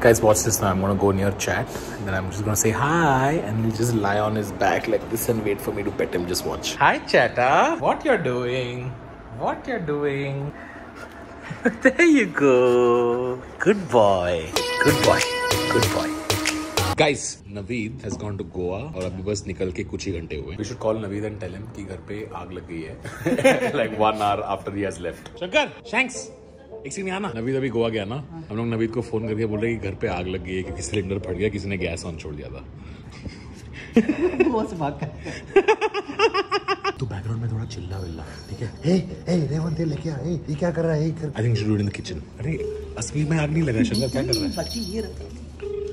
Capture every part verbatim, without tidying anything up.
Guys, watch this now. I'm gonna go near chat and then I'm just gonna say hi and he'll just lie on his back like this and wait for me to pet him. Just watch. Hi Chatta, what you're doing? What you're doing? There you go. Good boy. Good boy. Good boy. Guys, Naveed has gone to Goa और अभी बस निकल के कुछ ही घंटे हुए. We should call Naveed and tell him कि घर पे आग लग गई है. Like one hour after he has left. Shankar, Shanks, एक सेकंड यहाँ ना. नवीद अभी गोवा गया ना. हम लोग नवीद को फोन करके बोल रहे कि घर पे आग लग गई है क्योंकि सिलेंडर फट गया, किसी ने गैस ऑन छोड़ दिया था. गोवा से भाग कर. तू बैकग्राउंड में थोड़ा चिल्ला विल्ला, ठीक है? हे हे रेवंत ये लेके आ. हे ये क्या कर रहा है? I think should do it in the kitchen. अरे असली में आग नहीं लगा. शंकर क्या कर रहा है? बच्ची ये रहता है.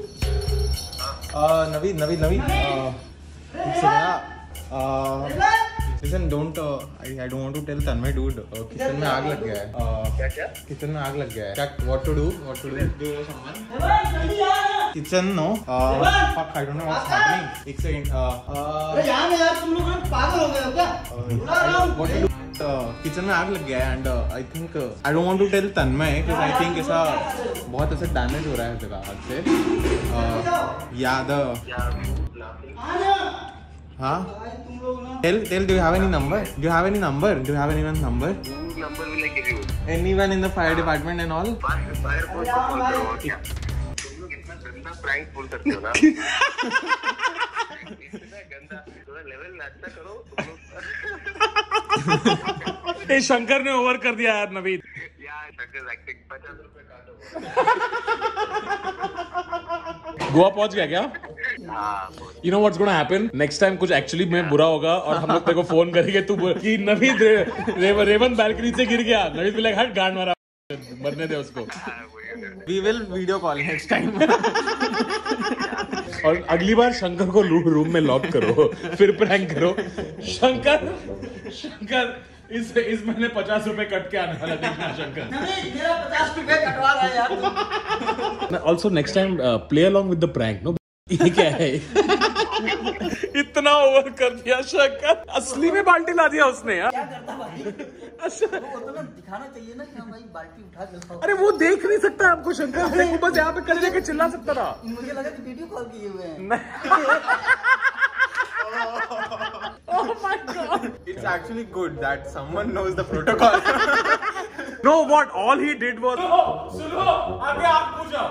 Uh, Naveed, Naveed, Naveed. Uh, uh, listen, don't. Uh, I, I don't want to tell Tanmay, dude. Uh, kitchen में आग लग गया है. Uh, क्या क्या? Kitchen में आग लग गया है. क्या? What to do? What to do? Do you know someone? Kitchen, no. Uh, fuck, I don't know what's happening. एक second. Uh, uh, अरे यार यार तुम लोग पागल हो गए हो क्या? Uh, what to do? Kitchen में आग लग गया है and I think I don't want to tell Tanmay because I think ऐसा बहुत ऐसा डैमेज हो रहा है जगह आग से. याद हाँ tell tell do you have any number? Do you have any number? Do you have anyone number? Number will I give you. Anyone in the fire department and all? Fire fire को call करो. तुम लोग इतना गंदा prank बोल सकते हो ना. इतना गंदा थोड़ा लेवल अच्छा करो तुम लोग. ए शंकर ने ओवर कर दिया यार नवीद. यार शंकर एक्टिंग पचास रुपए काटो. गोवा पहुंच गया क्या? You know what's gonna happen? Next time कुछ actually में बुरा होगा और हम लोग तेरे को फोन करेंगे तू कि नवीद रेवंत बैल्कनी से गिर गया. नवीद भी लाइक हट गांड मारा, मरने दे उसको. We will video call next time. और अगली बार शंकर को रूम में लॉक करो फिर प्रैंक करो. शंकर शंकर इस इस महीने पचास रुपए कट के आने वाला. देखना शंकर नहीं मेरा पचास रुपए कटवा रहा है यार. Also next time play along with the prank. No ये क्या है? इतना ओवर कर दिया शंकर. असली में बाल्टी ला दिया उसने यार. क्या करता भाई? अच्छा वो तो ना दिखाना चाहिए ना कि हम भाई बाल्टी उठा के लाओ. अरे वो देख नहीं सकता हमको शंकर. वो बस यहाँ पे कर लेके चिल्ला सकता था. मुझे लगा कि वीडियो कॉल किए हुए हैं. Oh my God! It's actually good that someone knows the protocol. No, what? All he did was. सुनो, सुनो, आगे आप पूछो.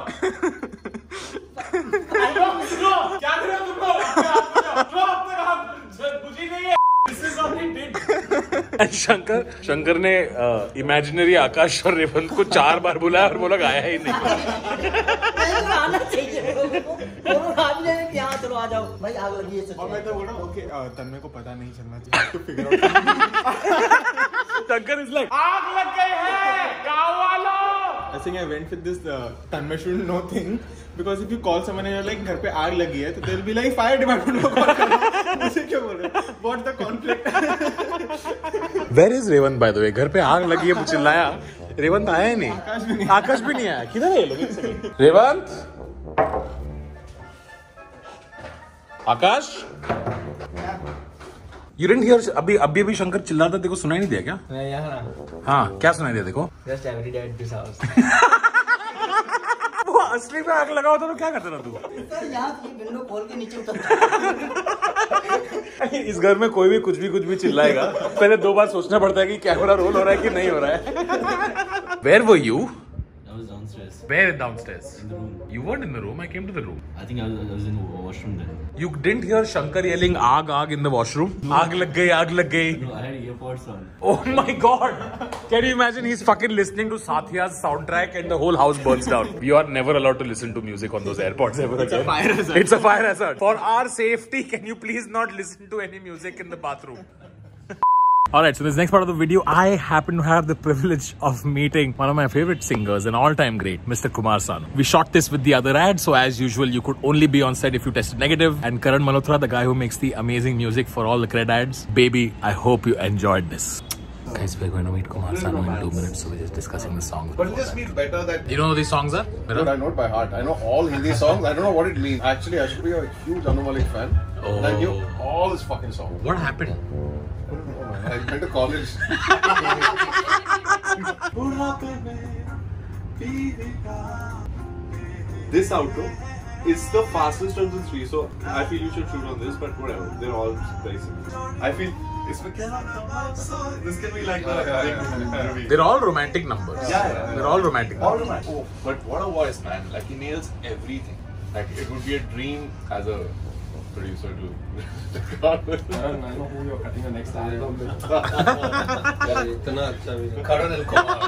सुनो, क्या कर रहे हो तुम लोग? आगे आप पूछो. जो अब तक आप बुझी नहीं है. This is all he did. Shankar Shankar ने इमेजिनरी uh, आकाश और रेवंत को चार बार बुलाया और वो लोग आया ही नहीं. आना चाहिए. चलो आ जाओ भाई आग लगी है. और मैं तो बोल रहा हूँ ओके तन्मय को पता नहीं चलना चाहिए. to figure out. Shankar is like आग लग गई है गाँव वालों. I think I went with this uh, Tanmay shouldn't know thing because if you call someone and you're like घर पे आग लगी है तो they'll be like fire department को call करो. मुझे क्या बोल रहे? What's the conflict? Where is Revanth by the way? घर पे आग लगी है मुझे चिल्लाया. रेवंत आया ही नहीं. आकाश भी नहीं. आकाश भी नहीं आया. किधर है ये लोग? रेवंत आकाश You didn't hear? अभी अभी अभी शंकर चिल्ला रहा था. देखो सुनाई नहीं दिया क्या? मैं यहाँ ना. हाँ क्या सुनाई दिया? देखो Just every day at this house. वो असली में आग लगा होता तो क्या करता था तू? सर यहाँ से विंडो खोल के नीचे उतर. इस घर में कोई भी कुछ भी कुछ भी चिल्लाएगा पहले दो बार सोचना पड़ता है कि कैमरा रोल हो रहा है कि नहीं हो रहा है. Where were you? I was downstairs. Where downstairs? In the room. You weren't in the room. I came to the room. I think I was, I was in the washroom then. You didn't hear Shankar yelling "Aag, aag" in the washroom? No. Aag lag gayi, aag lag gayi. No, I had earpods on. Oh my God! Can you imagine? He's fucking listening to Sathiya's soundtrack and the whole house burns down. You are never allowed to listen to music on those AirPods ever again. It's a fire hazard. It's a fire hazard. For our safety, can you please not listen to any music in the bathroom? Alright, so this next part of the video, I happen to have the privilege of meeting one of my favorite singers, an all-time great, Mister Kumar Sanu. We shot this with the other ad, so as usual, you could only be on set if you tested negative. And Karan Malhotra, the guy who makes the amazing music for all the cred ads. Baby, I hope you enjoyed this. Guys, we're going to meet Kumar Sanu in two minutes, so we're just discussing the songs. But it just means better that... You know what these songs are? Dude, I know it by heart. I know all Hindi songs. I don't know what it means. Actually, I should be a huge Anu Malik fan. Oh. And I knew all his fucking songs. What happened? I went to college. this outro is the fastest of the three, so I feel you should shoot on this, but whatever, they're all very similar. I feel this can be like the They're all romantic numbers. Yeah, yeah. They're all romantic all numbers. romantic. Oh, but what a voice, man! Like he nails everything. Like it would be a dream as a producer to. I know who you're cutting the next album with. Karan and Kumar.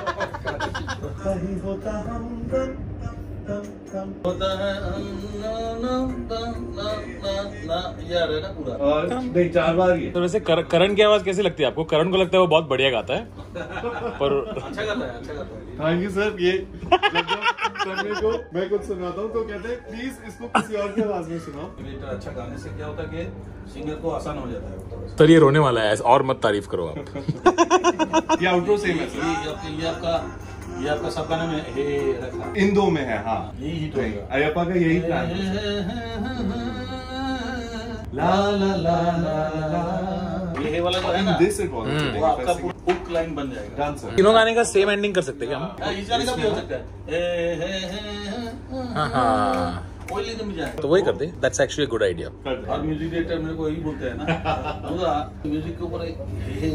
नहीं चार बार ही है। तो वैसे कर, करण की आवाज कैसी लगती है आपको? करण को लगता है वो बहुत बढ़िया गाता है, पर अच्छा गाता है, अच्छा गाता है। Thank you sir. ये जब करने को मैं कुछ सुनाता हूँ तो कहते हैं प्लीज इसको किसी और की आवाज में सुनाओ। अच्छा गाने से क्या होता है कि सिंगर को आसान हो जाता है। सर ये रोने वाला है, और मत तारीफ करो आप। ये आउटरो सेम है सर। ये आपका ये आपका सब गाने में हे रखा, इन दो में है। हाँ यही हिट होगा। अयप्पा का यही प्लान है। ला ला ला ला ला ये हे वाला जो है ना, दिस इट वाज वो आपका हुक लाइन बन जाएगा। डांसर तीनों गाने का सेम एंडिंग कर सकते हैं क्या हम? हाँ, इस गाने का भी हो सकता है। हे हे हे हाँ हाँ, कोई लिख भी जाए तो वही कर दे। That's actually good idea. और म्यूजिक डायरेक्टर मेरे को यही बोलते हैं ना, म्यूजिक के ऊपर हे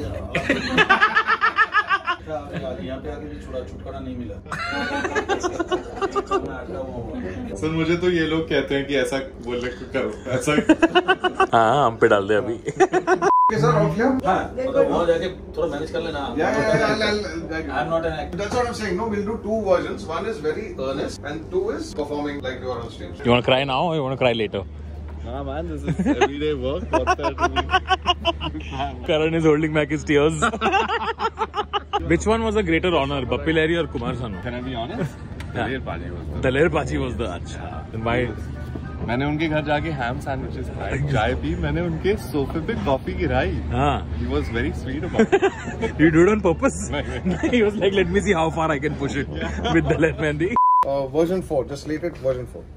यहाँ पे आके भी छुड़ा छुटकारा नहीं मिला। सर मुझे तो ये लोग कहते हैं कि ऐसा बोलने को करो, ऐसा। हाँ हम पे डाल दे अभी। Sir, out here? मतलब वहाँ जाके थोड़ा मैनेज कर लेना। Yeah, yeah, yeah. I'll, I'll, I'm not an actor. That's what I'm saying. No, we'll do two versions. One is very earnest, and two is performing like you are on stage. You want to cry now or you want to cry later? Nah man, this is everyday work. What's that to me? Karan is holding back his tears. Which one was a greater honor, Bappi Lahiri or Kumar Sanu? Can I be honest? Daler Paji was the Daler Paji was the अच्छा. Then why? मैंने उनके घर जाके हैम sandwiches खाए, चाय P, मैंने उनके सोफे पे कॉफी गिराई। हाँ. He was very sweet about it. You do it on purpose? नहीं, He was like, let me see how far I can push it with Daler Mehndi. Uh, version four. Just slate it. Version four.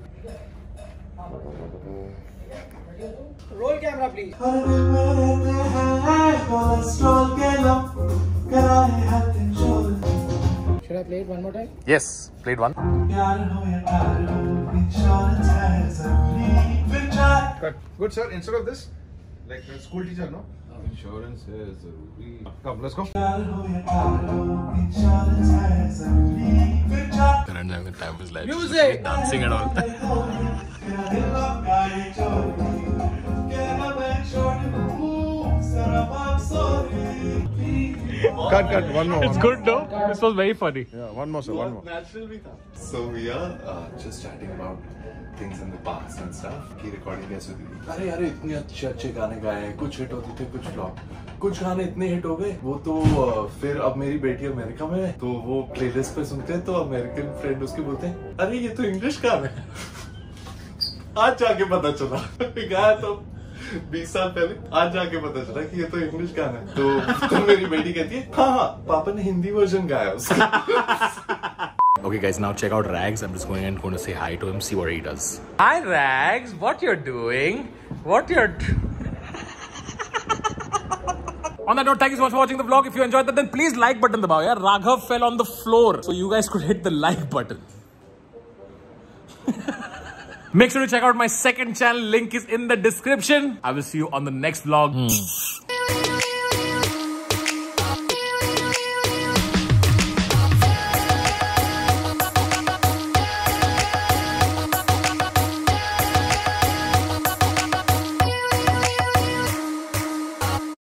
Roll camera, please. Should I play it one more time? Yes, played one. Cut. Good, sir. Instead of this, like the school teacher, no? Insurance is Come, let's go. Karan having the time of his life. Music! Dancing and all. Cut, cut. One more. It's one good though. This was very funny. More. Yeah, one more, sir. One more. Natural भी था. So we are uh, just chatting about things in the past and stuff. की recording कैसे हुई? अरे यार इतने अच्छे अच्छे गाने गाए हैं, कुछ हिट होते थे, कुछ फ्लॉप. कुछ गाने इतने हिट हो गए, वो तो uh, फिर अब मेरी बेटी अमेरिका में है, तो वो प्लेलिस्ट पे सुनते हैं, तो अमेरिकन फ्रेंड उसके बोलते हैं, अरे ये तो इंग्लिश गाना है. आज जाके पता चला, गाया तो बीस साल पहले, आज जाके पता चला कि ये तो इंग्लिश गाना है. तो, तो मेरी बेटी कहती है, हाँ हाँ पापा ने हिंदी वर्जन गाया उसका. Okay guys, now check out Rags. I'm just going and going to say hi to him, see what he does. Hi Rags, what you're doing? What you're... On that note, thank you so much for watching the vlog. If you enjoyed that, then please like button dabao. Yeah, Raghav fell on the floor, so you guys could hit the like button. Make sure to check out my second channel. Link is in the description. I will see you on the next vlog.